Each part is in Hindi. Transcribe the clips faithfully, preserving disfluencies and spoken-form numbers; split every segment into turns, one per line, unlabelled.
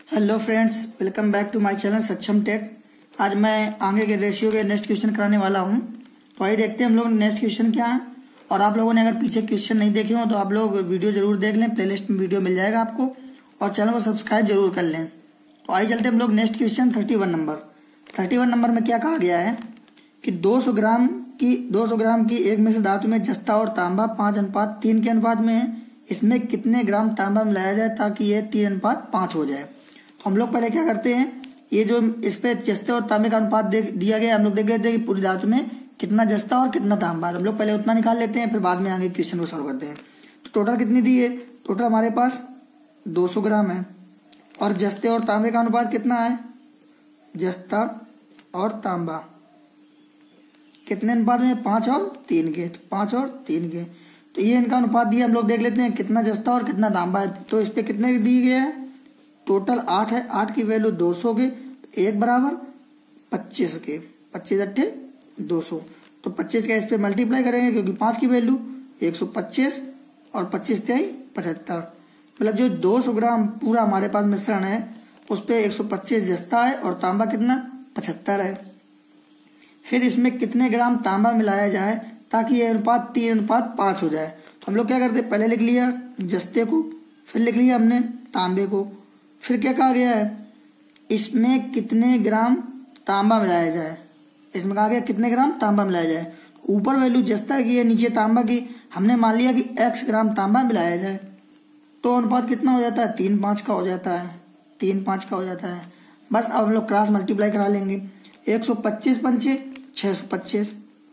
Hello friends, welcome back to my channel Saksham tech. आज मैं आगे के रेशियो के नेक्स्ट क्वेश्चन कराने वाला हूं। तो आइए देखते हैं हम लोग नेक्स्ट क्वेश्चन क्या है। और आप लोगों ने अगर पीछे क्वेश्चन नहीं देखे हो तो आप लोग वीडियो जरूर देख लें, प्लेलिस्ट में वीडियो मिल जाएगा आपको, और चैनल को सब्सक्राइब जरूर कर लें। तो आइए चलते हम लोग next question thirty one number thirty one number में क्या कहा गया है कि दो सौ ग्राम की दो सौ ग्राम की एक मिश्र धातु में जस्ता और तांबा पाँच अनुपात तीन के अनुपात में है। इसमें कितने ग्राम तांबा मिलाया जाए ताकि ये तीन अनुपात पाँच हो जाए। तो हम लोग पहले क्या करते हैं, ये जो इस पे जस्ते और तांबे का अनुपात दिया गया, हम लोग देख लेते हैं कि पूरी धातु में कितना जस्ता और कितना तांबा। हम लोग पहले उतना निकाल लेते हैं, फिर बाद में आगे क्वेश्चन को सॉल्व करते हैं। तो टोटल कितनी दी है? टोटल हमारे पास दो सौ ग्राम है और जस्ते और तांबे का अनुपात कितना है? जस्ता और तांबा कितने अनुपात में? पाँच और तीन के। तो पाँच और तीन के, तो ये इनका अनुपात दिया। हम लोग देख लेते हैं कितना जस्ता और कितना तांबा है। तो इस पे कितने दिए गए हैं? टोटल आठ है, आठ की वैल्यू दो सौ के, एक बराबर पच्चीस के, पच्चीस अट्ठे दो सौ। तो पच्चीस का इस पे मल्टीप्लाई करेंगे क्योंकि पाँच की वैल्यू एक सौ पच्चीस और पच्चीस त्याई पचहत्तर। मतलब जो दो सौ ग्राम पूरा हमारे पास मिश्रण है उस पे एक सौ पच्चीस जस्ता है और तांबा कितना? पचहत्तर है। फिर इसमें कितने ग्राम तांबा मिलाया जाए ताकि यह अनुपात तीन अनुपात पाँच हो जाए। तो हम लोग क्या करते हैं, पहले लिख लिया जस्ते को, फिर लिख लिया हमने तांबे को, फिर क्या कहा गया है, इसमें कितने ग्राम तांबा मिलाया जाए। इसमें कहा गया कितने ग्राम तांबा मिलाया जाए। ऊपर वैल्यू जस्ता की है, नीचे तांबा की। हमने मान लिया कि एक्स ग्राम तांबा मिलाया जाए तो अनुपात कितना हो जाता है? तीन पाँच का हो जाता है, तीन पाँच का हो जाता है। बस अब हम लोग क्रॉस मल्टीप्लाई करा लेंगे। एक सौ पच्चीस पंचे छः सौ पच्चीस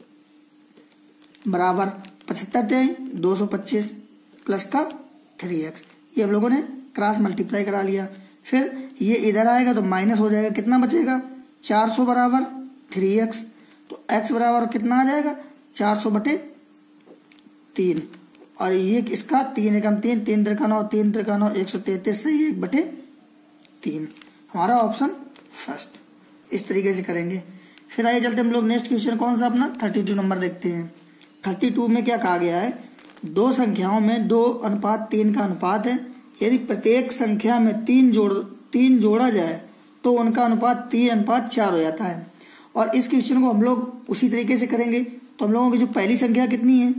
बराबर पचहत्तर त्याई दो सौ पच्चीस प्लस का थ्री एक्स। ये हम लोगों ने क्रॉस मल्टीप्लाई करा लिया। फिर ये इधर आएगा तो माइनस हो जाएगा, कितना बचेगा? चार सौ बराबर थ्री एक्स। तो एक्स बराबर कितना आ जाएगा? चार सौ बटे तीन, और ये इसका तीन एकम तीन, तीन त्रिका नौ, तीन त्रिका नौ, एक सौ तैतीस से एक बटे तीन। हमारा ऑप्शन फर्स्ट। इस तरीके से करेंगे। फिर आइए चलते हम लोग नेक्स्ट क्वेश्चन कौन सा अपना थर्टी टू नंबर देखते हैं। थर्टी टू में क्या कहा गया है, दो संख्याओं में दो अनुपात तीन का अनुपात है। यदि प्रत्येक संख्या में तीन जोड़ तीन जोड़ा जाए तो उनका अनुपात तीन अनुपात चार हो जाता है। और इस क्वेश्चन को हम लोग उसी तरीके से करेंगे। तो हम लोगों की जो पहली संख्या कितनी है,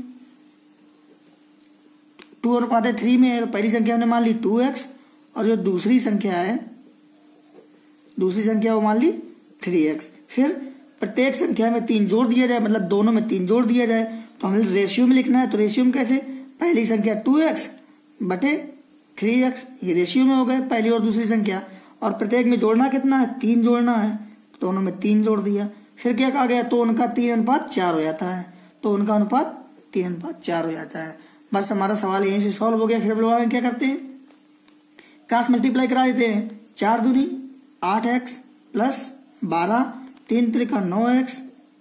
टू अनुपात है थ्री में है, तो पहली संख्या हमने मान ली टू एक्स, और जो दूसरी संख्या है दूसरी संख्या वो मान ली थ्री एक्स। फिर प्रत्येक संख्या में तीन जोड़ दिया जाए, मतलब दोनों में तीन जोड़ दिया जाए। तो हमें रेशियो में लिखना है। तो रेशियो में कैसे? पहली संख्या टू एक्स बटे थ्री एक्स, ये रेशियो में हो गए पहली और दूसरी संख्या। और प्रत्येक में जोड़ना कितना है? तीन जोड़ना है, दोनों में तीन जोड़ दिया। फिर क्या कहा गया, तो उनका तीन अनुपात चार हो जाता है। तो उनका अनुपात तीन अनुपात चार हो जाता है। बस हमारा सवाल यहीं से सॉल्व हो गया। फिर हम लोग आगे क्या करते हैं, क्रॉस मल्टीप्लाई करा देते हैं। चार दूनी आठ एक्स प्लस बारह, तीन त्रिका नौ एक्स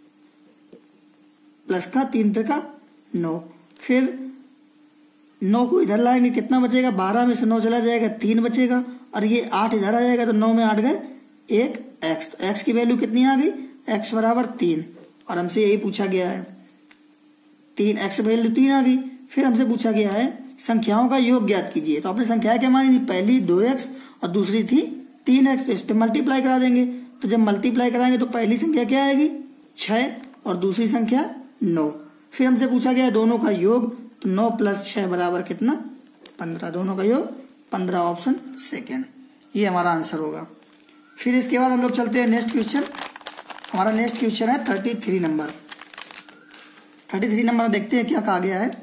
प्लस का तीन त्रिका नौ। फिर नौ को इधर लाएंगे, कितना बचेगा? बारह में से नौ चला जाएगा, तीन बचेगा, और ये आठ इधर आ जाएगा, तो नौ में आठ गए एक एक्स। तो एक्स की वैल्यू कितनी आ गई? एक्स बराबर तीन। और हमसे यही पूछा गया है, तीन एक्स वैल्यू तीन आ गई। फिर हमसे पूछा गया है संख्याओं का योग ज्ञात कीजिए। तो अपनी संख्या क्या मानी थी? पहली दो एक्स और दूसरी थी तीन एक्स। तो इस पर मल्टीप्लाई करा देंगे। तो जब मल्टीप्लाई कराएंगे तो पहली संख्या क्या आएगी? छः, और दूसरी संख्या नौ। फिर हमसे पूछा गया है दोनों का योग, तो नौ प्लस छः बराबर कितना? पंद्रह। दोनों का योग पंद्रह, ऑप्शन सेकेंड। ये हमारा आंसर होगा। फिर इसके बाद हम लोग चलते हैं नेक्स्ट क्वेश्चन। हमारा नेक्स्ट क्वेश्चन है thirty three number thirty three number देखते हैं क्या कहा गया है।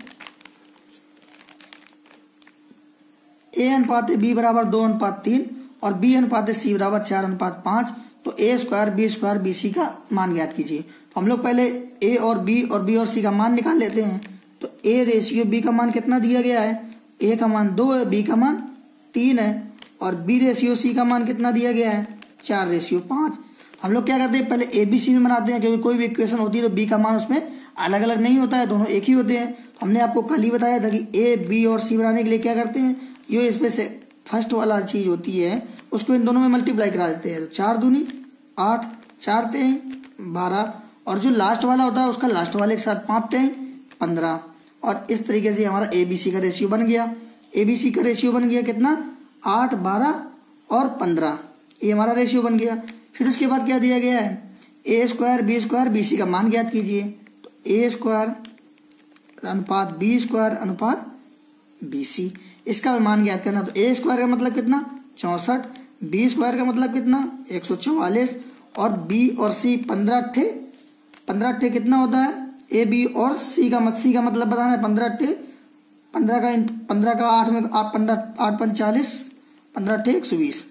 ए अनुपात बी बराबर दो अनुपात तीन और बी अनुपात सी बराबर चार अनुपात पाँच। तो A square B square B C का मान ज्ञात कीजिए। तो हम लोग पहले ए और बी और बी और सी का मान निकाल लेते हैं। तो ए रेशियो बी का मान कितना दिया गया है? ए का मान दो है, बी का मान तीन है, और बी रेशियो सी का मान कितना दिया गया है? चार रेशियो पाँच। हम लोग क्या करते हैं, पहले ए बी सी में बनाते हैं, क्योंकि कोई भी इक्वेशन होती है तो बी का मान उसमें अलग अलग नहीं होता है, दोनों एक ही होते हैं। तो हमने आपको कल ही बताया था कि ए बी और सी बनाने के लिए क्या करते हैं, ये इसमें से फर्स्ट वाला चीज होती है उसको इन दोनों में मल्टीप्लाई करा देते हैं। तो चार दूनी आठ, चार तेईं बारह, और जो लास्ट वाला होता है उसका लास्ट वाले के साथ पाँच तेईं पंद्रह। और इस तरीके से हमारा ए बी सी का रेशियो बन गया। ए बी सी का रेशियो बन गया कितना? आठ, बारह और पंद्रह, ये हमारा रेशियो बन गया। फिर उसके बाद क्या दिया गया है, A square B square B C का मान ज्ञात कीजिए। तो ए स्क्वायर अनुपात बी स्क्वायर अनुपात बी सी, इसका मान ज्ञात करना। तो ए स्क्वायर का मतलब कितना, चौसठ, बी स्क्वायर का मतलब कितना, एक सौ चौवालीस, और बी और सी पंद्रह अट्ठे, पंद्रह अट्ठे कितना होता है, ए बी और सी का मत सी का मतलब बताना है, पंद्रह अट्ठे पंद्रह का पंद्रह का आठ में आठ पंद्रह आठ पंचालीस, पंद्रह अट्ठे एक सौ बीस,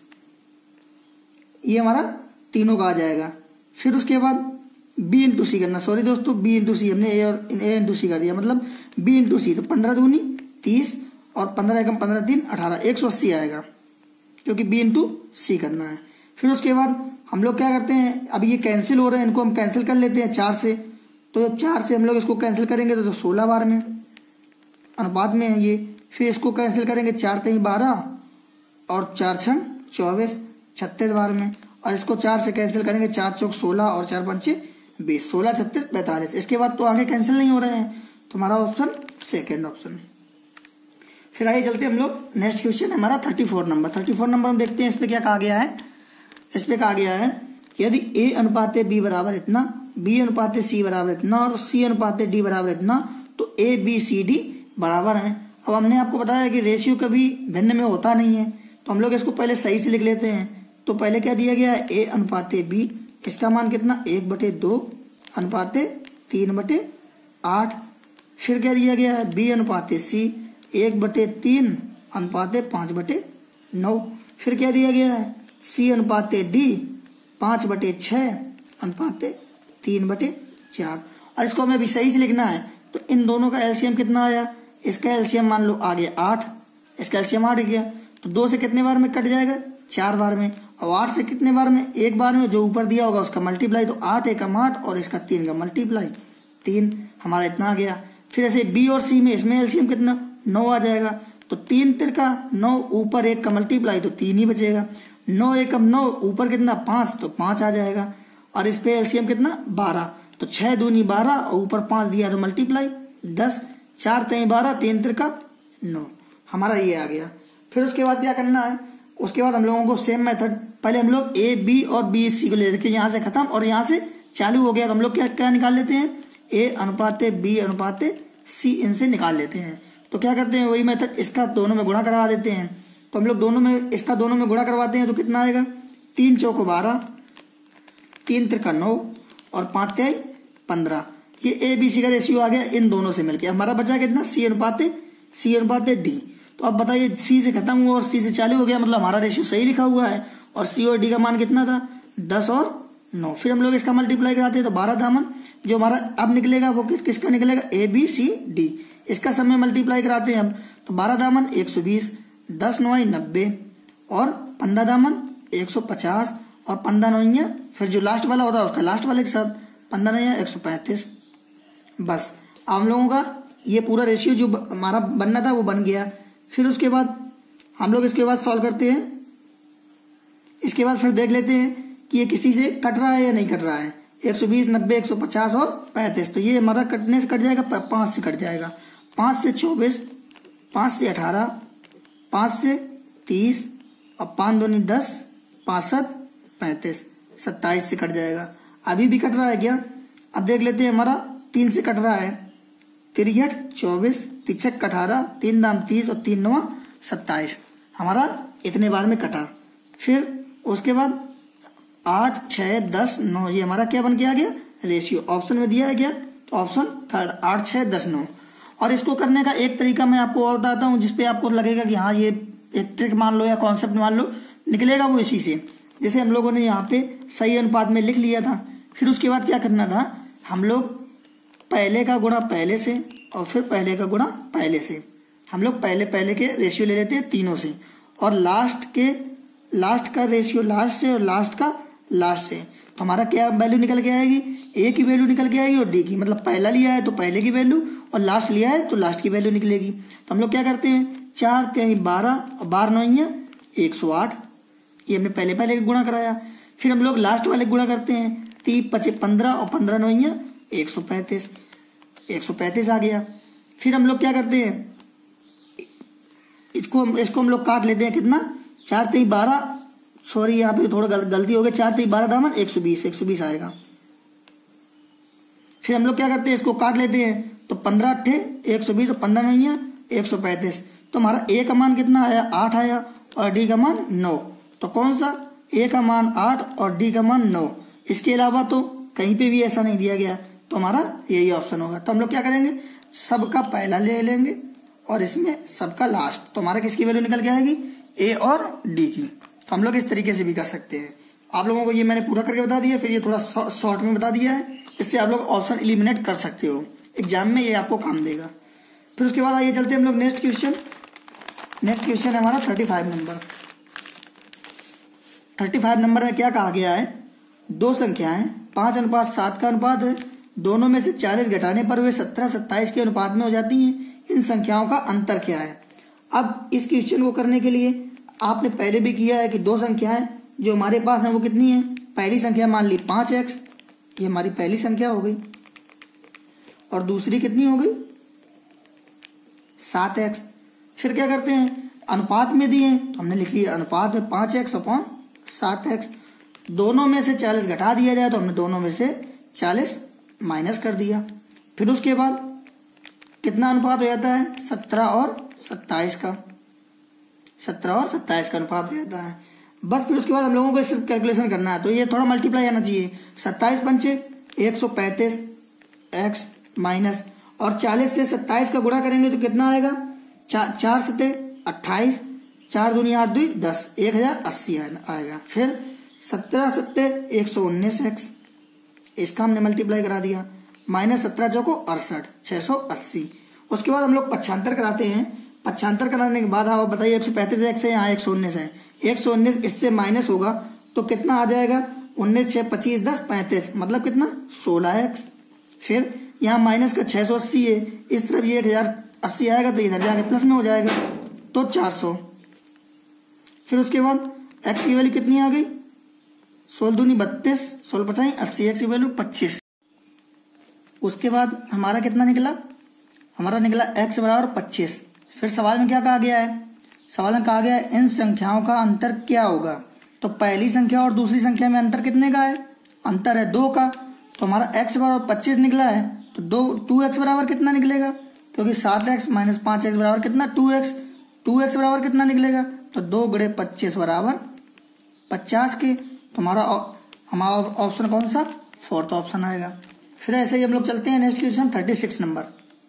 ये हमारा तीनों का आ जाएगा। फिर उसके बाद बी इंटू सी करना, सॉरी दोस्तों बी इंटू सी हमने ए और ए इंटू सी कर दिया, मतलब बी इंटू सी। तो पंद्रह दूनी तीस और पंद्रह एकम पंद्रह तीन अठारह, एक सौ अस्सी आएगा, क्योंकि बी इंटू सी करना है। फिर उसके बाद हम लोग क्या करते हैं, अब ये कैंसिल हो रहे हैं, इनको हम कैंसिल कर लेते हैं चार से। तो चार से हम लोग इसको कैंसिल करेंगे तो, तो सोलह बार में अनुपात में है ये। फिर इसको कैंसिल करेंगे, चार तीन बारह और चार छः चौबीस, छत्तीस बार में। और इसको चार से कैंसिल करेंगे, चार चौक सोलह और चार पंचे बीस, सोलह छत्तीस पैंतालीस। इसके बाद तो आगे कैंसिल नहीं हो रहे हैं, तो हमारा ऑप्शन सेकेंड ऑप्शन। फिर आइए चलते हम लोग, नेक्स्ट क्वेश्चन हमारा thirty four number. Thirty four number हम देखते हैं, इस पर क्या कहा गया है। इस पर कहा गया है यदि ए अनुपात बी बराबर इतना, बी अनुपात सी बराबर इतना और सी अनुपात डी बराबर इतना, तो ए बी सी डी बराबर है। अब हमने आपको बताया कि रेशियो कभी भिन्न में होता नहीं है, तो हम लोग इसको पहले सही से लिख लेते हैं। तो पहले क्या दिया गया है, ए अनुपात बी, इसका मान कितना, एक बटे दो अनुपात तीन बटे आठ। फिर क्या दिया गया है, बी अनुपात सी, एक बटे तीन अनुपात पाँच बटे नौ। फिर क्या दिया गया है, सी अनुपात डी, पाँच बटे छः अनुपात तीन बटे चार। और इसको हमें भी सही से लिखना है, तो इन दोनों का एलसीएम कितना आया, इसका एलसीएम मान लो आ गया आठ, इसका एलसीएम आठ गया। तो दो से कितने बार में कट जाएगा, चार बार में, और आठ से कितने बार में, एक बार में, जो ऊपर दिया होगा उसका मल्टीप्लाई। तो आठ एक आठ और इसका तीन का मल्टीप्लाई, तीन, हमारा इतना आ गया। फिर ऐसे बी और सी में, इसमें एलसीएम कितना, नौ आ जाएगा। तो तीन तिरका नौ, ऊपर एक का मल्टीप्लाई, तो तीन ही बचेगा। नौ एकम नौ, ऊपर कितना, पाँच, तो पाँच आ जाएगा। और इस पे एलसीएम कितना, बारह, तो छः दूनी बारह और ऊपर पाँच दिया तो मल्टीप्लाई दस, चार तीन बारह, तीन तिरका नौ, हमारा ये आ गया। फिर उसके बाद क्या करना है, उसके बाद हम लोगों को सेम मेथड, पहले हम लोग ए बी और बी सी को ले लेते हैं, यहाँ से खत्म और यहाँ से चालू हो गया। तो हम लोग क्या क्या निकाल लेते हैं, ए अनुपात बी अनुपात सी, इनसे निकाल लेते हैं। तो क्या करते हैं, वही मेथड, इसका दोनों में गुणा करवा देते हैं। तो हम लोग दोनों में, इसका दोनों में गुणा करवाते हैं तो कितना आएगा, तीन चौको बारह, तीन त्रिका नौ और पाँच त्याई पंद्रह। ये ए बी सी का रेशियो आ गया इन दोनों से मिलकर। हमारा बचा कितना, सी अनुपात सी अनुपात डी। तो अब बताइए, सी से खत्म हुआ और सी से चालू हो गया, मतलब हमारा रेशियो सही लिखा हुआ है। और सी और डी का मान कितना था, दस और नौ। फिर हम लोग इसका मल्टीप्लाई कराते हैं, तो बारह दामन जो हमारा अब निकलेगा वो किस किसका निकलेगा, ए बी सी डी। इसका सब में मल्टीप्लाई कराते हैं हम, तो बारह दामन एक सौ बीस, दस नौ नब्बे और पंद्रह दामन एक सौ पचास और पंद्रह नौ, फिर जो लास्ट वाला होता है उसका लास्ट वाले के साथ पंद्रह नौ एक सौ पैंतीस। बस हम लोगों का ये पूरा रेशियो जो हमारा बनना था वो बन गया। फिर उसके बाद हम लोग इसके बाद सॉल्व करते हैं। इसके बाद फिर देख लेते हैं कि ये किसी से कट रहा है या नहीं कट रहा है। एक सौ बीस, नब्बे, एक सौ पचास और पैंतीस, तो ये हमारा कटने से कट जाएगा, पाँच से कट जाएगा। पाँच से चौबीस, पाँच से अठारह, पाँच से तीस और पाँच दूनी दस, पाँच सात पैंतीस, सत्ताईस से कट जाएगा। अभी भी कट रहा है क्या, अब देख लेते हैं। हमारा तीन से कट रहा है, तिरसठ, चौबीस, तिरसठ अठारह, तीन दाम तीस और तीन नवा सत्ताईस, हमारा इतने बार में कटा। फिर उसके बाद आठ, छः, दस, नौ, ये हमारा क्या बन के आ गया, रेशियो। ऑप्शन में दिया है क्या, तो ऑप्शन थर्ड, आठ, छः, दस, नौ। और इसको करने का एक तरीका मैं आपको और बताता हूँ, जिसपे आपको लगेगा कि हाँ ये एक ट्रिक मान लो या कॉन्सेप्ट मान लो, निकलेगा वो इसी से। जैसे हम लोगों ने यहाँ पे सही अनुपात में लिख लिया था। फिर उसके बाद क्या करना था, हम लोग पहले का गुणा पहले से और फिर पहले का गुणा पहले से, हम लोग पहले पहले के रेशियो ले लेते हैं तीनों से, और लास्ट के लास्ट का रेशियो लास्ट से और लास्ट का लास्ट से। तो हमारा क्या वैल्यू निकल के आएगी, ए की वैल्यू निकल के आएगी और डी की, मतलब पहला लिया है तो पहले की वैल्यू और लास्ट लिया है तो लास्ट की वैल्यू निकलेगी। तो हम लोग क्या करते हैं, चार त्याई बारह और बारह नौ एक सौ आठ, ये हमने पहले पहले गुणा कराया। फिर हम लोग लास्ट वाले गुणा करते हैं, तीन पचे पंद्रह और पंद्रह नौ एक सौ पैंतीस, एक सौ पैंतीस आ गया। फिर हम लोग क्या करते हैं, इसको इसको हम लोग काट लेते हैं, कितना, चार तीन बारह सॉरी यहाँ पे थोड़ा गल, गलती हो गई, चार तो बारह दामन एक सौ बीस, एक सौ बीस आएगा। फिर हम लोग क्या करते हैं, इसको काट लेते हैं, तो पंद्रह अट्ठे एक सौ बीस, तो पंद्रह नहीं है एक सौ पैंतीस, तो हमारा ए का मान कितना आया, आठ आया, और डी का मान नौ। तो कौन सा, ए का मान आठ और डी का मान नौ। इसके अलावा तो कहीं पे भी ऐसा नहीं दिया गया, तो हमारा यही ऑप्शन होगा। तो हम लोग क्या करेंगे, सबका पहला ले लेंगे और इसमें सबका लास्ट, तो हमारा किसकी वैल्यू निकल के आएगी, ए और डी की। तो हम लोग इस तरीके से भी कर सकते हैं। आप लोगों को ये मैंने पूरा करके बता दिया, फिर ये थोड़ा शॉर्ट में बता दिया है, इससे आप लोग ऑप्शन एलिमिनेट कर सकते हो, एग्जाम में ये आपको काम देगा। फिर उसके बाद आइए चलते हैं हम लोग नेक्स्ट क्वेश्चन। नेक्स्ट क्वेश्चन है हमारा thirty five number. Thirty five number में क्या कहा गया है, दो संख्याएं पांच अनुपात सात का अनुपात है, दोनों में से चालीस घटाने पर वे सत्रह सत्ताईस के अनुपात में हो जाती हैं, इन संख्याओं का अंतर क्या है। अब इस क्वेश्चन को करने के लिए आपने पहले भी किया है कि दो संख्याएं जो हमारे पास हैं वो कितनी है, पहली संख्या मान ली पांच एक्स, ये हमारी पहली संख्या हो गई, और दूसरी कितनी हो गई सात एक्स। फिर क्या करते हैं, अनुपात में दिए तो हमने लिख लिया अनुपात में पांच एक्स अपॉन सात एक्स, दोनों में से चालीस घटा दिया जाए तो हमने दोनों में से चालीस माइनस कर दिया। फिर उसके बाद कितना अनुपात हो जाता है, सत्रह और सत्ताईस का, सत्रह और सत्ताईस का अनुपात हो जाता है। बस फिर उसके बाद हम लोगों को सिर्फ कैलकुलेशन करना है, तो ये थोड़ा मल्टीप्लाई आना चाहिए, सत्ताईस पंचे एक सौ पैंतीस एक्स माइनस, और चालीस से सत्ताईस का गुणा करेंगे तो कितना आएगा, चा, चार सते अट्ठाईस, चार दूनी आठ दुई दस, एक हजार अस्सी आएगा। फिर सत्रह सत्ते एक सौ उन्नीस एक्स, इसका हमने मल्टीप्लाई करा दिया, माइनस सत्रह चौको अड़सठ, छह सौ अस्सी। उसके बाद हम लोग पक्षांतर कराते हैं, पक्षांतर कराने के बाद आप बताइए एक सौ पैंतीस एक्स है, यहाँ एक सौ उन्नीस है, एक सौ उन्नीस इससे माइनस होगा तो कितना आ जाएगा, उन्नीस छः पच्चीस दस पैंतीस, मतलब कितना सोलह एक्स। फिर यहाँ माइनस का छह सौ अस्सी है, इस तरफ ये एक हजार अस्सी आएगा तो इधर जाके प्लस में हो जाएगा, तो चार सौ। फिर उसके बाद एक्स की वैल्यू कितनी आ गई, सोलह दूनी बत्तीस, सोलह पचाई अस्सी, एक्स की वैल्यू पच्चीस। उसके बाद हमारा कितना निकला, हमारा निकला एक्स बराबर पच्चीस। फिर सवाल में क्या कहा गया है, सवाल में कहा गया है इन संख्याओं का अंतर क्या होगा। तो पहली संख्या और दूसरी संख्या में अंतर कितने का है, अंतर है दो का, तो हमारा एक्स बराबर पच्चीस निकला है, तो दो टू एक्स बराबर कितना निकलेगा, क्योंकि सात एक्स माइनस पाँच एक्स बराबर कितना टू एक्स, टू एक्स बराबर कितना निकलेगा, तो दो गड़े पच्चीस बराबर पचास के, तो हमारा हमारा ऑप्शन कौन सा, फोर्थ ऑप्शन आएगा। फिर ऐसे ही हम लोग चलते हैं next question thirty six number.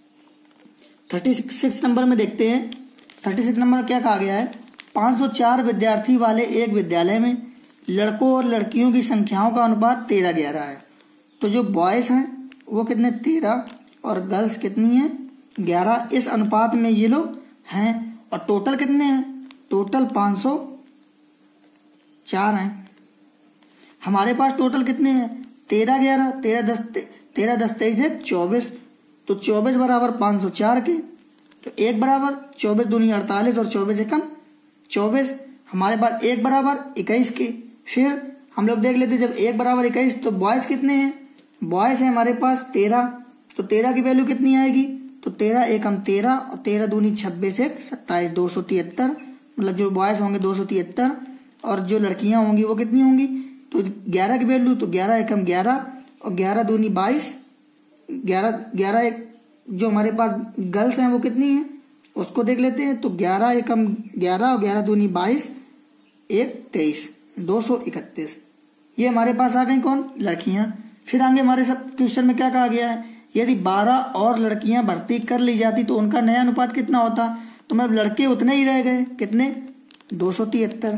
Thirty six number में देखते हैं, थर्टी सिक्स नंबर क्या कहा गया है, पाँच सौ चार विद्यार्थी वाले एक विद्यालय में लड़कों और लड़कियों की संख्याओं का अनुपात तेरह ग्यारह है। तो जो बॉयज हैं वो कितने तेरह और गर्ल्स कितनी है ग्यारह, इस अनुपात में ये लोग हैं, और टोटल कितने हैं, टोटल पाँच सौ चार हैं। हमारे पास टोटल कितने हैं, तेरह ग्यारह, तेरह दस तेरह दस तेईस है चौबीस, तो चौबीस बराबर पाँच सौ चार के, तो एक बराबर चौबीस दूनी अड़तालीस और चौबीस एकम चौबीस, हमारे पास एक बराबर इक्कीस के। फिर हम लोग देख लेते जब एक बराबर इक्कीस तो बॉयज कितने हैं, बॉयज है हमारे पास तेरह, तो तेरह की वैल्यू कितनी आएगी, तो तेरह एकम तेरह और तेरह दूनी छब्बीस एक सत्ताईस, दो सौ तिहत्तर, मतलब जो बॉयज होंगे दो सौ तिहत्तर, और जो लड़कियां होंगी वो कितनी होंगी, तो ग्यारह की वैल्यू, तो ग्यारह एकम ग्यारह और ग्यारह दूनी बाईस, ग्यारह ग्यारह एक जो हमारे पास गर्ल्स हैं वो कितनी है उसको देख लेते हैं, तो ग्यारह एकम ग्यारह और ग्यारह दूनी बाईस, एक तेईस, दो सौ इकतीस, ये हमारे पास आ गई कौन, लड़कियां। फिर आगे हमारे सब क्वेश्चन में क्या कहा गया है, यदि बारह और लड़कियां भर्ती कर ली जाती तो उनका नया अनुपात कितना होता, तो मतलब लड़के उतने ही रह गए, कितने दो सौ तिहत्तर,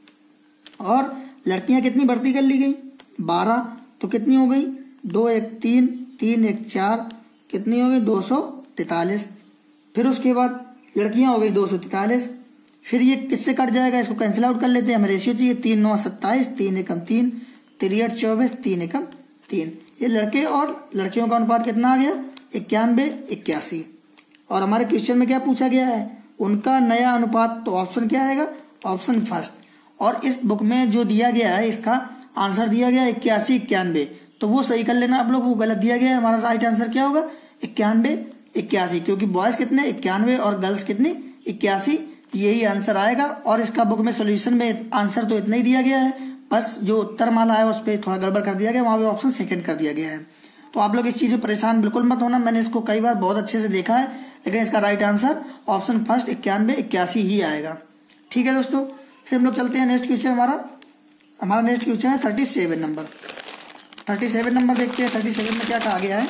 और लड़कियां कितनी भर्ती कर ली गई बारह, तो कितनी हो गई दो एक तीन, तीन एक चार, कितनी हो गई दो सौ तैतालीस। फिर उसके बाद लड़कियां हो गई दो सौ तैतालीस, फिर ये किससे कट जाएगा, इसको कैंसिल आउट कर लेते हैं, हमें रेशियो चाहिए तीन नौ सत्ताईस, तीन एकम तीन, तिरसठ चौबीस, तीन एकम तीन, ये लड़के और लड़कियों का अनुपात कितना आ गया इक्यानवे इक्यासी। और हमारे क्वेश्चन में क्या पूछा गया है, उनका नया अनुपात, तो ऑप्शन क्या आएगा, ऑप्शन फर्स्ट। और इस बुक में जो दिया गया है इसका आंसर दिया गया इक्यासी इक्यानवे, तो वो सही कर लेना आप लोग, वो गलत दिया गया है, हमारा राइट आंसर क्या होगा इक्यानवे इक्यासी, क्योंकि बॉयज कितने इक्यानवे और गर्ल्स कितनी इक्यासी, यही आंसर आएगा। और इसका बुक में सोल्यूशन में आंसर तो इतना ही दिया गया है, बस जो उत्तर माला है उस पर थोड़ा गड़बड़ कर दिया गया, वहाँ पे ऑप्शन सेकंड कर दिया गया है। तो आप लोग इस चीज़ में परेशान बिल्कुल मत होना, मैंने इसको कई बार बहुत अच्छे से देखा है, लेकिन इसका राइट आंसर ऑप्शन फर्स्ट इक्यानवे इक्यासी ही आएगा। ठीक है दोस्तों, फिर हम लोग चलते हैं नेक्स्ट क्वेश्चन। हमारा हमारा नेक्स्ट क्वेश्चन है thirty seven number. Thirty seven number देखते हैं। थर्टी सेवन में क्या कहा गया है।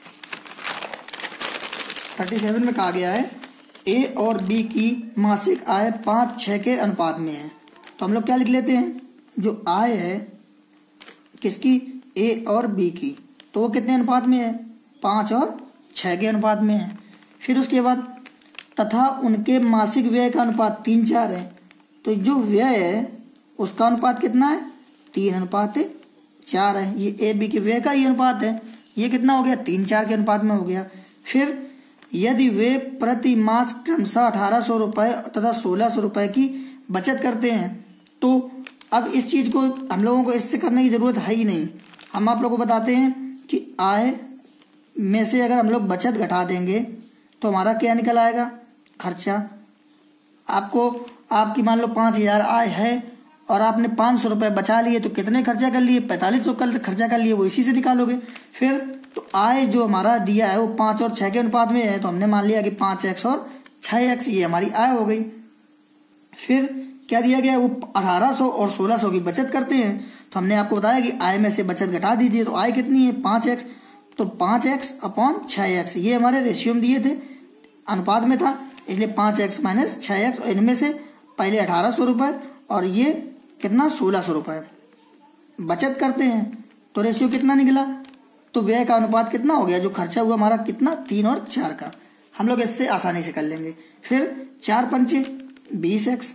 थर्टी सेवन में कहा गया है ए और बी की मासिक आय पाँच छः के अनुपात में है। तो हम लोग क्या लिख लेते हैं, जो आय है किसकी, ए और बी की, तो वो कितने अनुपात में है, पाँच और छः के अनुपात में है। फिर उसके बाद तथा उनके मासिक व्यय का अनुपात तीन चार है। तो जो व्यय है उसका अनुपात कितना है, तीन अनुपात चार है। ये ए बी के व्यय का ये अनुपात है, ये कितना हो गया, तीन चार के अनुपात में हो गया। फिर यदि वे प्रति मास क्रमशः अठारह सौ रुपये तथा सोलह सौ रुपये की बचत करते हैं, तो अब इस चीज़ को हम लोगों को इससे करने की ज़रूरत है ही नहीं। हम आप लोगों को बताते हैं कि आय में से अगर हम लोग बचत घटा देंगे तो हमारा क्या निकल आएगा, खर्चा। आपको आपकी मान लो पाँच हज़ार आय है और आपने पाँच सौ रुपये बचा लिए, तो कितने खर्चा कर लिए, पैंतालीस सौ कल खर्चा कर लिए, वो इसी से निकालोगे। फिर तो आय जो हमारा दिया है वो पाँच और छः के अनुपात में है, तो हमने मान लिया कि पाँच एक्स और छः एक्स ये हमारी आय हो गई। फिर क्या दिया गया है, वो अठारह सौ और सोलह सौ की बचत करते हैं, तो हमने आपको बताया कि आय में से बचत घटा दीजिए, तो आय कितनी है, पाँच एक्स। तो पाँच एक्स अपॉन छः एक्स ये हमारे रेशियो में दिए थे, अनुपात में था, इसलिए पाँच एक्स माइनस छः एक्स। इनमें से पहले अठारह सौ रुपये और ये कितना, सोलह सौ रुपये बचत करते हैं, तो रेशियो कितना निकला, तो व्यय का अनुपात कितना हो गया, जो खर्चा हुआ हमारा कितना, तीन और चार का। हम लोग इससे आसानी से कर लेंगे। फिर चार पंचे बीस एक्स,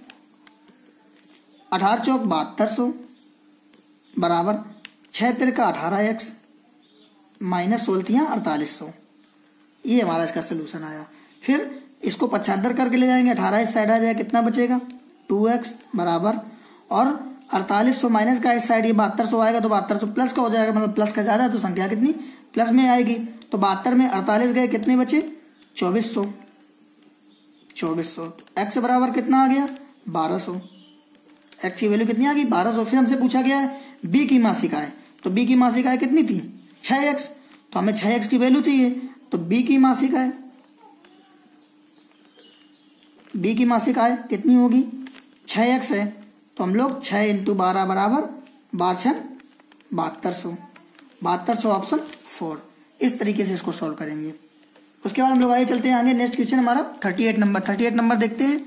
अठारह चौक बहत्तर सौ बराबर छः तिरका अठारह एक्स माइनस सोलतियाँ अड़तालीस सौ। ये हमारा इसका सोल्यूशन आया। फिर इसको पचहत्तर करके ले जाएंगे, अठारह इस साइड आ जाए, कितना बचेगा, टू एक्स बराबर, और अड़तालीस सौ माइनस का इस साइड ये बहत्तर सौ आएगा, तो बहत्तर सौ प्लस का हो जाएगा, मतलब प्लस का ज़्यादा है तो संख्या कितनी प्लस में आएगी। तो बहत्तर में अड़तालीस गए, कितने बचे, चौबीस सौ। चौबीस सौ एक्स बराबर कितना आ गया, बारह सौ। एक्स की वैल्यू कितनी आ गई, बारह सौ। फिर हमसे पूछा गया है बी की मासिक आय, तो बी की मासिक आय कितनी थी, छः एक्स, तो हमें छः एक्स की वैल्यू चाहिए। तो बी की मासिक आय बी की मासिक आय कितनी होगी, छः एक्स है, तो हम लोग छः इंटू बारह बराबर बारह बहत्तर सौ बहत्तर सौ ऑप्शन फोर। इस तरीके से इसको सॉल्व करेंगे। उसके बाद हम लोग आगे चलते हैं आगे। नेक्स्ट क्वेश्चन हमारा thirty eight number thirty eight number देखते हैं।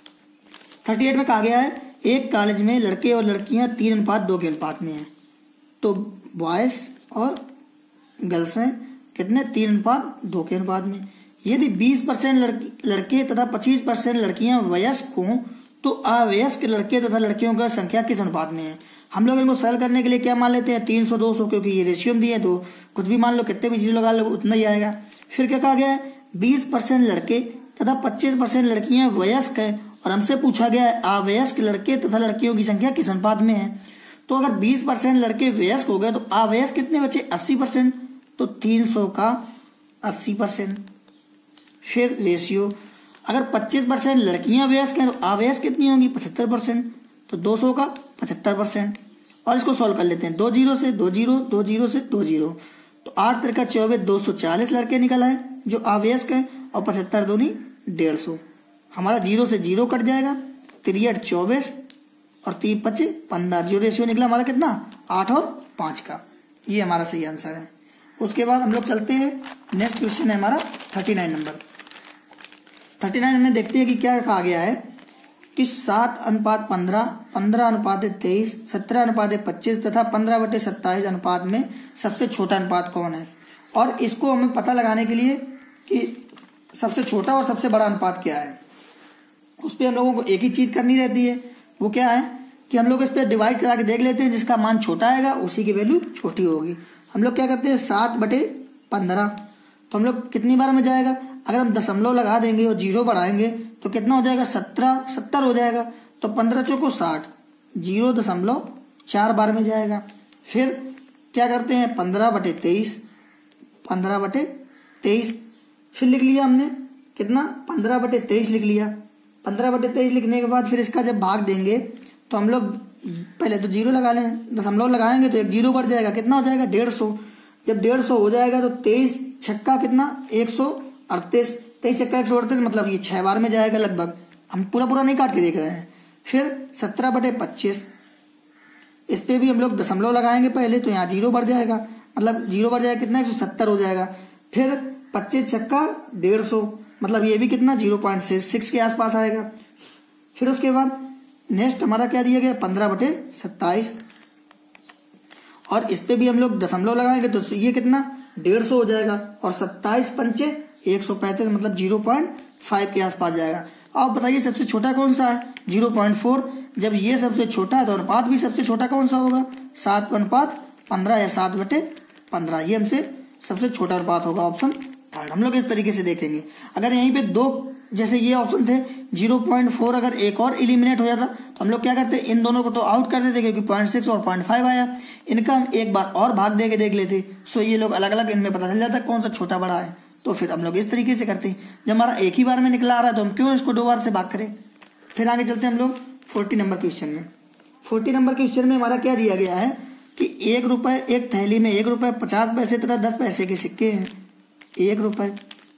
थर्टी एट में कहा गया है एक कॉलेज में लड़के और लड़कियां तीन अनुपात दो के अनुपात में हैं, तो बॉयज और गर्ल्स हैं कितने, तीन अनुपात दो के अनुपात में। यदि बीस परसेंट लड़के तथा पच्चीस परसेंट लड़कियां वयस्क हों, तो अवयस्क लड़के तथा लड़कियों का संख्या किस अनुपात में है। हम लोग इनको सॉल्व करने के लिए क्या मान लेते हैं, तीन सौ दो सौ, क्योंकि ये रेशियो में दिए हैं, तो कुछ भी मान लो, कितने भी जीरो लगा लो उतना ही आएगा। फिर क्या कहा गया है, बीस परसेंट लड़के तथा पच्चीस परसेंट लड़कियां वयस्क है, और हमसे पूछा गया है अवयस्क लड़के तथा लड़कियों की संख्या किस अनुपात में है। तो अगर बीस परसेंट लड़के वयस्क हो गए, तो अवयस्क कितने बचे, अस्सी परसेंट, तो तीन सौ का अस्सी परसेंट। फिर रेशियो, अगर पच्चीस परसेंट लड़कियां वयस्क हैं, तो अवयस्क कितनी होंगी, पचहत्तर परसेंट, तो दो सौ का पचहत्तर परसेंट। और इसको सॉल्व कर लेते हैं, दो जीरो से दो जीरो, दो जीरो से दो जीरो, तो आठ तिरका चौबीस, दो सौ चालीस लड़के निकल आए जो अवयस्क हैं, और पचहत्तर दूनी डेढ़ सौ। हमारा जीरो से जीरो कट जाएगा, तिरसठ चौबीस और तीन पच्चे पंद्रह, जो रेशियो निकला हमारा कितना, आठ और पाँच का। ये हमारा सही आंसर है। उसके बाद हम लोग चलते हैं, नेक्स्ट क्वेश्चन है हमारा thirty nine number. Thirty nine में देखते हैं कि क्या कहा गया है कि सात अनुपात पंद्रह, पंद्रह अनुपात तेईस, सत्रह अनुपात पच्चीस तथा पंद्रह बटे सत्ताईस अनुपात में सबसे छोटा अनुपात कौन है। और इसको हमें पता लगाने के लिए कि सबसे छोटा और सबसे बड़ा अनुपात क्या है, उस पर हम लोगों को एक ही चीज करनी रहती है। वो क्या है कि हम लोग इस पर डिवाइड करा के देख लेते हैं, जिसका मान छोटा आएगा उसी की वैल्यू छोटी होगी। हम लोग क्या करते हैं, सात बटे पंद्रह, तो हम लोग कितनी बार में जाएगा, अगर हम दशमलव लगा देंगे और जीरो बढ़ाएंगे तो कितना हो जाएगा, सत्रह सत्तर हो जाएगा। तो पंद्रह चौको साठ, जीरो दशमलव चार बार में जाएगा। फिर क्या करते हैं, पंद्रह बटे तेईस, पंद्रह बटे तेईस, फिर लिख लिया हमने कितना, पंद्रह बटे तेईस लिख लिया। पंद्रह बटे तेईस लिखने के बाद फिर इसका जब भाग देंगे तो हम लोग पहले तो जीरो लगा लें, दशमलव लगाएंगे तो एक जीरो बढ़ जाएगा, कितना हो जाएगा डेढ़ सौ। जब डेढ़ सौ हो जाएगा तो तेईस छक्का कितना एक सौ अड़तीस, तेईस छक्का एक सौ अड़तीस मतलब ये छह बार में जाएगा लगभग, हम पूरा पूरा नहीं काट के देख रहे हैं। फिर सत्रह बटे पच्चीस, इस पे भी हम लोग दशमलव लगाएंगे पहले तो यहाँ जीरो बढ़ जाएगा, मतलब जीरो बढ़ जाएगा कितना एक सौ सत्तर हो जाएगा। फिर पच्चीस छक्का डेढ़ सौ मतलब ये भी कितना जीरो पॉइंट सिक्स के आसपास आएगा। फिर उसके बाद नेक्स्ट हमारा क्या दिया गया पंद्रह बटे सत्ताईस, और इस पे भी हम लोग दशमलव लगाएंगे तो ये कितना डेढ़ सौ हो जाएगा, और सत्ताईस पंचे एक सौ पैंतीस मतलब जीरो पॉइंट फाइव के आसपास जाएगा। आप बताइए सबसे छोटा कौन सा है, जीरो पॉइंट फोर। जब ये सबसे छोटा है तो अनुपात भी सबसे छोटा कौन सा होगा, सात अनुपात पंद्रह या सात बटे पंद्रह, ये हमसे सबसे छोटा अनुपात होगा, ऑप्शन थर्ड। हम लोग इस तरीके से देखेंगे। अगर यहीं पे दो जैसे ये ऑप्शन थे जीरो पॉइंट फोर, अगर एक और इलिमिनेट हो जाता तो हम लोग क्या करते, इन दोनों को तो आउट कर देते क्योंकि पॉइंट सिक्स और पॉइंट फाइव आया, इनका हम एक बार और भाग दे के देख लेते, सो ये लोग अलग अलग इनमें पता चल जाता कौन सा छोटा बड़ा है। तो फिर हम लोग इस तरीके से करते हैं। जब हमारा एक ही बार में निकला आ रहा है तो हम क्यों इसको दो बार से भाग करें। फिर आगे चलते हैं हम लोग फोर्टी नंबर क्वेश्चन में। फोर्टी नंबर क्वेश्चन में हमारा क्या दिया गया है कि एक रुपए एक थैली में एक रुपए पचास पैसे तथा दस पैसे के सिक्के हैं, एक रुपए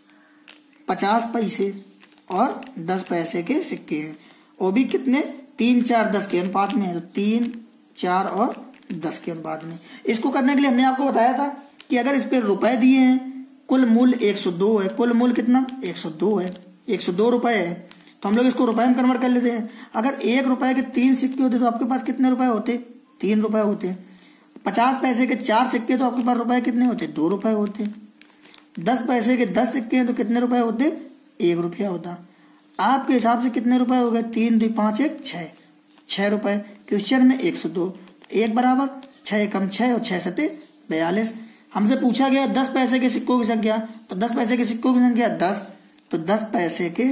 पचास पैसे और दस पैसे के सिक्के हैं, वो भी कितने तीन चार दस के अनुपात में है, तो तीन चार और दस के अनुपात में। इसको करने के लिए हमने आपको बताया था कि अगर इस पे रुपए दिए हैं, कुल मूल्य एक सौ दो है, कुल मूल्य कितना एक सौ दो है, एक सौ दो रुपए है, तो हम लोग इसको रुपए में कन्वर्ट कर लेते हैं। अगर एक रुपए के तीन सिक्के होते तो आपके पास कितने रुपए होते, तीन रुपए होते। पचास पैसे के चार सिक्के तो आपके पास रुपए कितने होते, दो रुपए होते। दस पैसे के दस सिक्के हैं तो कितने रुपए होते, एक रुपया होता। आपके हिसाब से कितने रुपए हो गए, तीन दो पांच एक छह, छह रुपए। क्वेश्चन में एक सौ दो, एक बराबर छह कम छह और छह सते बयालीस। हमसे पूछा गया दस पैसे के सिक्कों की संख्या, तो दस पैसे के सिक्कों की संख्या दस, तो दस पैसे के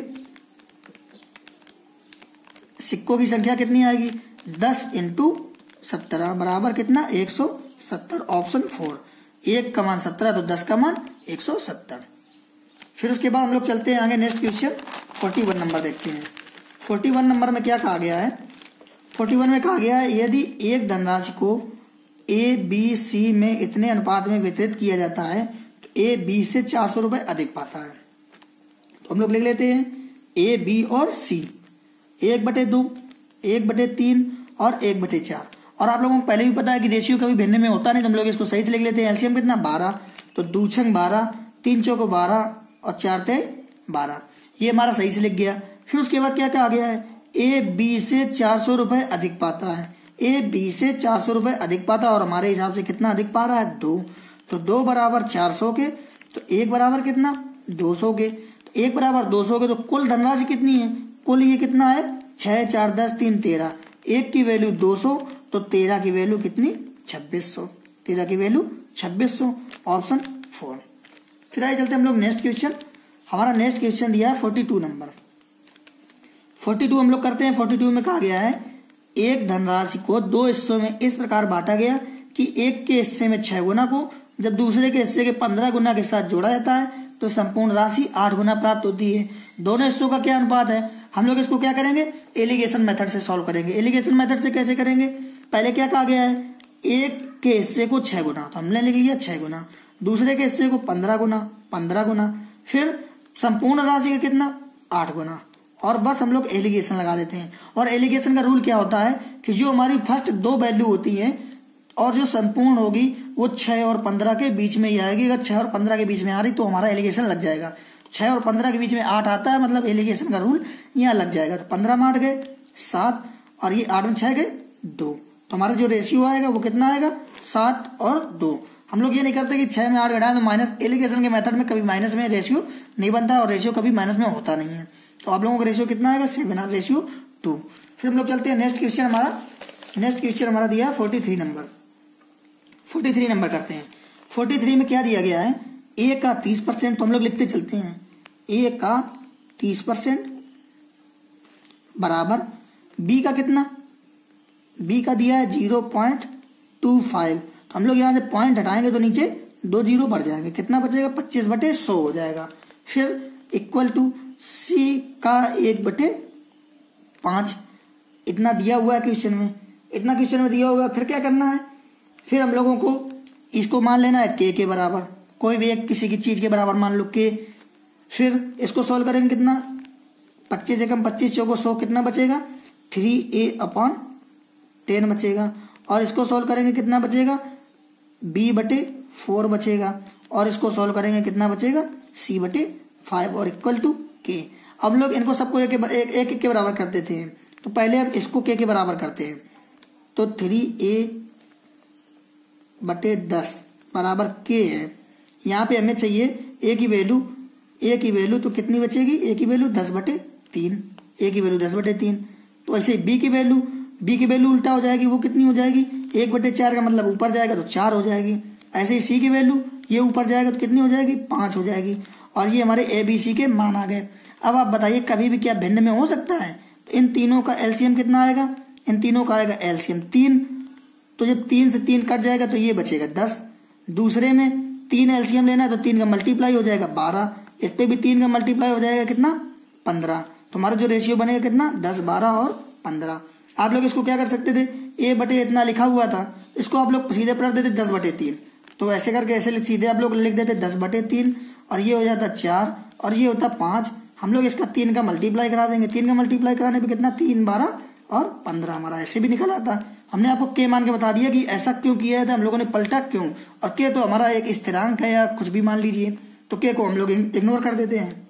सिक्कों की संख्या कितनी आएगी, दस इंटू सत्रह बराबर कितना एक सौ सत्तर, ऑप्शन फोर। एक का मान सत्रह तो दस का मान एक सौ सत्तर। फिर उसके बाद हम लोग चलते हैं आगे next question forty one number देखते हैं। फोर्टी वन नंबर में क्या कहा गया है, फोर्टी वन में कहा गया है यदि एक धनराशि को ए बी सी में इतने अनुपात में वितरित किया जाता है तो ए बी से चार सौ रुपए अधिक पाता है। तो हम लोग लिख लेते हैं ए बी और सी, एक बटे दो, एक बटे तीन और एक बटे चार। और आप लोगों को पहले भी पता है कि रेशियो कभी भिन्न में होता नहीं, तो हम लोग इसको सही से लिख लेते हैं। एलसीएम कितना बारह, तो दो छंग बारह, तीन चौको बारह और चार ते बारह, ये हमारा सही से लिख गया। फिर उसके बाद क्या कहा गया है, ए बी से चार सौ रुपए अधिक पाता है, ए बी से चार सौ रुपए अधिक पाता है और हमारे हिसाब से कितना अधिक पा रहा है, दो। तो दो बराबर चार सौ के, तो एक बराबर कितना दो सौ के, तो एक बराबर दो सौ के, तो कुल धनराशि कितनी है, कुल ये कितना है छह चार दस तीन तेरह, एक की वैल्यू दो सौ तो तेरह की वैल्यू कितनी छब्बीस सौ, तेरह की वैल्यू छब्बीस सौ, ऑप्शन फोर। फिर आगे चलते हम लोग नेक्स्ट क्वेश्चन। हमारा नेक्स्ट क्वेश्चन दिया है forty two number. Forty two हम लोग करते हैं। फोर्टी टू में कहा गया है एक धनराशि को दो हिस्सों में इस प्रकार बांटा गया कि एक के हिस्से में छह गुना को जब दूसरे के हिस्से के पंद्रह गुना के साथ जोड़ा जाता है तो संपूर्ण राशि आठ गुना प्राप्त होती है। दोनों हिस्सों का क्या अनुपात है, हम लोग इसको क्या करेंगे, एलिगेशन मेथड से सॉल्व करेंगे। एलिगेशन मेथड से कैसे करेंगे, पहले क्या कहा गया है, एक के हिस्से को छह गुना, तो हमने लिख लिया छह गुना, दूसरे के हिस्से को पंद्रह गुना, पंद्रह गुना, फिर संपूर्ण राशि का कितना आठ गुना, और बस हम लोग एलिगेशन लगा देते हैं। और एलिगेशन का रूल क्या होता है कि जो हमारी फर्स्ट दो वैल्यू होती है और जो संपूर्ण होगी वो छह और पंद्रह के बीच में ही आएगी। अगर छह और पंद्रह के बीच में आ रही तो हमारा एलिगेशन लग जाएगा। छह और पंद्रह के बीच में आठ आता है, मतलब एलिगेशन का रूल यहाँ लग जाएगा। तो पंद्रह में आठ गए सात, और ये आठ में छह गए दो, तो हमारा जो रेशियो आएगा वो कितना आएगा, सात और दो। हम लोग ये नहीं करते कि छह में आठ घटाएं तो माइनस, एलिगेशन के मेथड में कभी माइनस में रेशियो नहीं बनता है और रेशियो कभी माइनस में होता नहीं है। तो आप लोगों का रेशियो कितना आएगा, सेवन, रेशियो टू। फिर हम लोग चलते हैं नेक्स्ट क्वेश्चन। हमारा नेक्स्ट क्वेश्चन हमारा दिया है forty three number. Forty three number करते हैं। फोर्टी थ्री में क्या दिया गया है, ए का तीस परसेंट, तो हम लोग लिखते चलते हैं ए का तीस परसेंट बराबर बी का कितना, बी का दिया है जीरो पॉइंट टू फाइव, तो हम लोग यहाँ से पॉइंट हटाएंगे तो नीचे दो जीरो बढ़ जाएंगे, कितना बचेगा पच्चीस बटे सौ हो जाएगा। फिर इक्वल टू सी का एक बटे पाँच, इतना दिया हुआ है क्वेश्चन में, इतना क्वेश्चन में दिया हुआ है। फिर क्या करना है, फिर हम लोगों को इसको मान लेना है के के बराबर, कोई भी एक किसी की चीज़ के बराबर मान लो के। फिर इसको सॉल्व करेंगे कितना, पच्चीस एकम पच्चीस चौको सौ, कितना बचेगा थ्री ए अपॉन टेन बचेगा। और इसको सॉल्व करेंगे कितना बचेगा, बी बटे फोर बचेगा। और इसको सॉल्व करेंगे कितना बचेगा, सी बटे फाइव और इक्वल टू के। अब लोग इनको सबको एक एक एक, एक के बराबर कर देते हैं, तो पहले हम इसको के के बराबर करते हैं। तो थ्री ए बटे दस बराबर के है। यहाँ पे हमें चाहिए ए की वैल्यू, ए की वैल्यू तो कितनी बचेगी, ए की वैल्यू दस बटे तीन, ए की वैल्यू दस बटे तीन। तो ऐसे बी की वैल्यू, बी की वैल्यू उल्टा हो जाएगी, वो कितनी हो जाएगी, एक बटे चार का मतलब ऊपर जाएगा तो चार हो जाएगी। ऐसे ही सी की वैल्यू, ये ऊपर जाएगा तो कितनी हो जाएगी, पाँच हो जाएगी। और ये हमारे ए बी सी के मान आ गए। अब आप बताइए कभी भी क्या भिन्न में हो सकता है, तो इन तीनों का एलसीएम कितना आएगा, इन तीनों का आएगा एलसीएम तीन। तो जब तीन से तीन कट जाएगा तो ये बचेगा दस। दूसरे में तीन एलसीएम लेना है तो तीन का मल्टीप्लाई हो जाएगा बारह, इस पे भी तीन का मल्टीप्लाई हो जाएगा कितना, पंद्रह। तो हमारा जो रेशियो बनेगा कितना, दस, बारह और पंद्रह। आप लोग इसको क्या कर सकते थे, ए बटे इतना लिखा हुआ था, इसको आप लोग सीधे पलट देते दस बटे तीन। तो ऐसे करके ऐसे सीधे आप लोग लिख देते दस बटे तीन, और ये हो जाता चार और ये होता पाँच। हम लोग इसका तीन का मल्टीप्लाई करा देंगे, तीन का मल्टीप्लाई कराने पे कितना, तीन, बारह और पंद्रह हमारा ऐसे भी निकल आता। हमने आपको के मान के बता दिया कि ऐसा क्यों किया था, हम लोगों ने पलटा क्यों। और के तो हमारा एक स्थिरांक है या कुछ भी मान लीजिए, तो के को हम लोग इग्नोर कर देते हैं।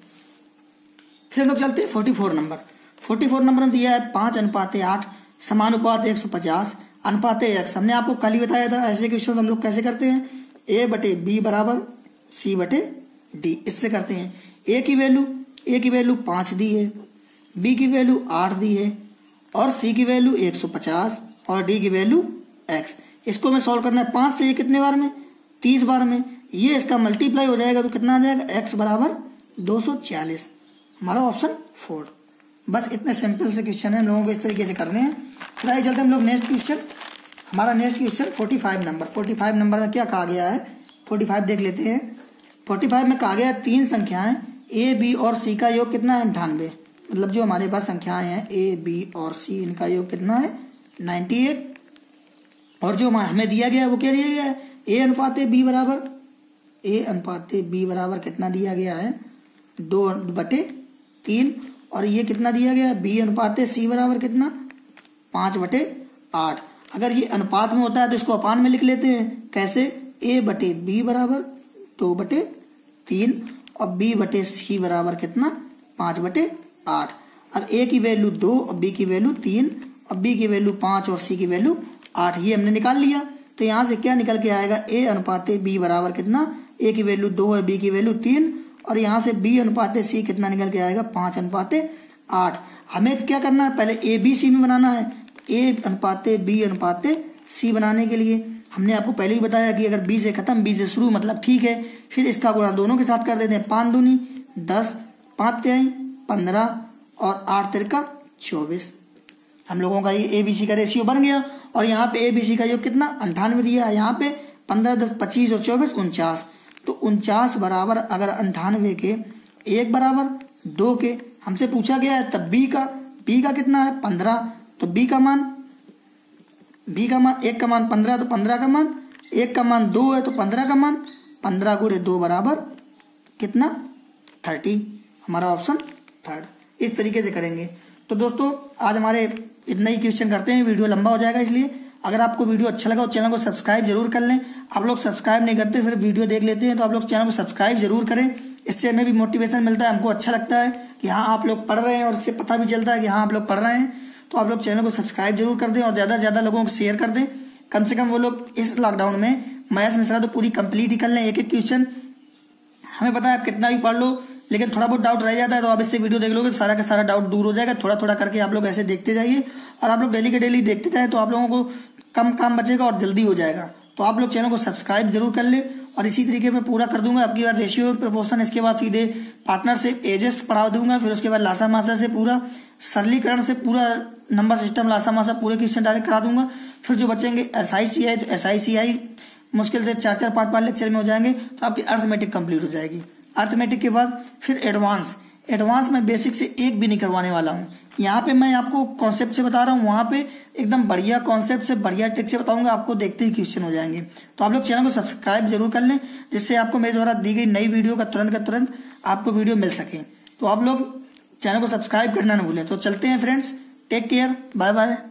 फिर हम लोग चलते हैं forty four number. Forty four number में दिया है पाँच अनुपाते आठ समानुपात एक सौ पचास अनुपाते एक्स। हमने आपको कल ही बताया था ऐसे क्वेश्चन हम लोग कैसे करते हैं, ए बटे बी बराबर सी बटे डी, इससे करते हैं। ए की वैल्यू, ए की वैल्यू पाँच दी है, बी की वैल्यू आठ दी है और सी की वैल्यू एक सौ पचास और डी की वैल्यू एक्स। इसको हमें सॉल्व करना है पाँच से ये कितने बार में, तीस बार में। ये इसका मल्टीप्लाई हो जाएगा तो कितना आ जाएगा, एक्स बराबर दो सौ चालीस, हमारा ऑप्शन फोर। बस इतने सिंपल से क्वेश्चन है, हम लोगों को इस तरीके से करने हैं। फिर आइए चलते हम लोग नेक्स्ट क्वेश्चन। हमारा next question forty five number. Forty five number में क्या कहा गया है, फोर्टी फाइव देख लेते हैं। फोर्टी फाइव में कहा गया है तीन संख्याएं ए बी और सी का योग कितना है, अंठानवे। मतलब जो हमारे पास संख्याएं हैं ए बी और सी, इनका योग कितना है, नाइन्टी एट। और जो हमें दिया गया है वो क्या दिया गया है, ए अनुपात बी बराबर, ए अनुपात बी बराबर कितना दिया गया है, दो बटे तीन। और ये कितना दिया गया है, बी अनुपात सी बराबर कितना, पाँच बटे आठ। अगर ये अनुपात में होता है तो इसको अपान में लिख लेते हैं, कैसे, ए बटे बी बराबर दो बटे तीन और बी बटे सी बराबर कितना, पाँच बटे आठ। अब ए की वैल्यू दो और बी की वैल्यू तीन और बी की वैल्यू पाँच और सी की वैल्यू आठ, ये हमने निकाल लिया। तो यहाँ से क्या निकल के आएगा, ए अनुपात बी बराबर कितना, ए की वैल्यू दो है, बी की वैल्यू तीन, और यहाँ से बी अनुपात सी कितना निकल के आएगा, पाँच अनुपात आठ। हमें क्या करना है, पहले ए बी सी में बनाना है। ए अनुपात बी अनुपात सी बनाने के लिए हमने आपको पहले ही बताया कि अगर बी से खत्म बी से शुरू मतलब ठीक है। फिर इसका गुणा दोनों के साथ कर देते हैं, पाँच दूनी दस, पाँच त्याई पंद्रह और आठ तिरका चौबीस। हम लोगों का ये ए बी सी का रेशियो बन गया। और यहाँ पे ए बी सी का योग कितना, अंठानवे दिया है। यहाँ पे पंद्रह, दस, पच्चीस और चौबीस उनचास। तो उनचास बराबर अगर अंठानवे के एक बराबर दो के हमसे पूछा गया है, तब बी का बी का कितना है, पंद्रह। तो बी का मान, बी का मान एक का मान पंद्रह, तो पंद्रह का मान, एक का मान दो है तो पंद्रह का मान, पंद्रह गुणे दो बराबर कितना, थर्टी, हमारा ऑप्शन थर्ड। इस तरीके से करेंगे। तो दोस्तों आज हमारे इतना ही क्वेश्चन करते हैं, वीडियो लंबा हो जाएगा, इसलिए अगर आपको वीडियो अच्छा लगा तो चैनल को सब्सक्राइब जरूर कर लें। आप लोग सब्सक्राइब नहीं करते, सिर्फ वीडियो देख लेते हैं, तो आप लोग चैनल को सब्सक्राइब जरूर करें। इससे हमें भी मोटिवेशन मिलता है, हमको अच्छा लगता है कि हाँ आप लोग पढ़ रहे हैं, और इससे पता भी चलता है कि हाँ आप लोग पढ़ रहे हैं। तो आप लोग चैनल को सब्सक्राइब जरूर कर दें और ज़्यादा से ज़्यादा लोगों को शेयर कर दें। कम से कम वो लोग इस लॉकडाउन में मैथ्स मिश्रा तो पूरी कंप्लीट ही कर लें, एक एक क्वेश्चन। हमें पता है आप कितना भी पढ़ लो, लेकिन थोड़ा बहुत डाउट रह जाता है, तो आप इससे वीडियो देख लोगे तो सारा का सारा डाउट दूर हो जाएगा। थोड़ा थोड़ा करके आप लोग ऐसे देखते जाइए, और आप लोग डेली के डेली देखते जाए तो आप लोगों को कम काम बचेगा और जल्दी हो जाएगा। तो आप लोग चैनल को सब्सक्राइब जरूर कर ले। और इसी तरीके में पूरा कर दूंगा आपकी बार रेशियो प्रपोर्शन, इसके बाद सीधे पार्टनरशिप एजेस पढ़ा दूंगा, फिर उसके बाद लासा मासा से पूरा सरलीकरण से पूरा नंबर सिस्टम लासा मासा पूरे क्वेश्चन डायरेक्ट करा दूंगा। फिर जो बचेंगे एस आई सी आई, तो एस आई सी आई मुश्किल से चार चार पाँच पाँच लेक्चर में हो जाएंगे, तो आपकी अर्थमेटिक कंप्लीट हो जाएगी। अर्थमेटिक के बाद फिर एडवांस, एडवांस में बेसिक से एक भी नहीं करवाने वाला हूँ, यहाँ पे मैं आपको कॉन्सेप्ट से बता रहा हूँ, वहां पे एकदम बढ़िया कॉन्सेप्ट से बढ़िया ट्रिक से बताऊंगा, आपको देखते ही क्वेश्चन हो जाएंगे। तो आप लोग चैनल को सब्सक्राइब जरूर कर लें, जिससे आपको मेरे द्वारा दी गई नई वीडियो का तुरंत का तुरंत आपको वीडियो मिल सके। तो आप लोग चैनल को सब्सक्राइब करना ना भूलें। तो चलते हैं friends, take care, bye bye.